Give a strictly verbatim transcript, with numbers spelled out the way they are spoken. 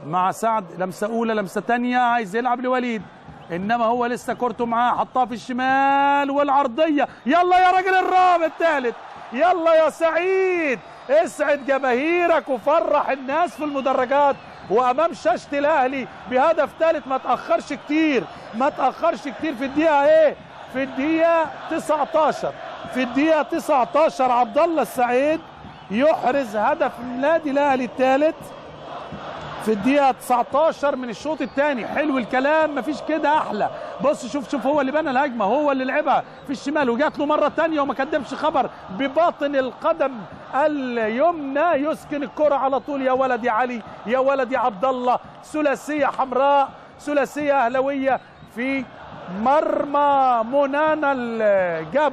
مع سعد، لمسه اولى لمسه ثانيه، عايز يلعب لوليد انما هو لسه كورته معاه، حطها في الشمال والعرضيه. يلا يا راجل الرابع الثالث، يلا يا سعيد اسعد جماهيرك وفرح الناس في المدرجات وامام شاشه الاهلي بهدف ثالث. ما تاخرش كتير، ما تاخرش كتير. في الدقيقه ايه؟ في الدقيقه تسعتاشر، في الدقيقه تسعتاشر عبد الله السعيد يحرز هدف النادي الاهلي الثالث في الدقيقه تسعتاشر من الشوط الثاني. حلو الكلام، مفيش كده احلى. بص شوف شوف هو اللي بنى الهجمه، هو اللي لعبها في الشمال وجات له مره ثانيه وما كدبش خبر بباطن القدم اليمنى، يسكن الكره على طول. يا ولد يا علي، يا ولد يا عبد الله. ثلاثيه حمراء، ثلاثيه اهلاويه في مرمى منانا الجاب.